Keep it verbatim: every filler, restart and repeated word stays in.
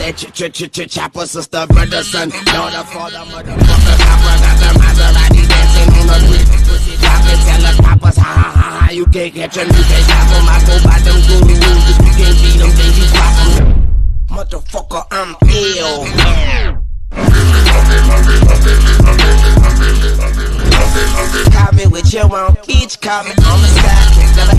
that ch ch ch ch chopper, sister, brother, son, daughter, father, motherfucker, copper, got the Maserati dancing on the street. Pussy chopping, tell the coppers, ha ha ha ha, you can't catch 'em, you can't stop 'em. I go by them guru rules, if you can't beat 'em, then you crop 'em. Motherfucker, I'm ill. Call me with your own beach, call me on the side. Never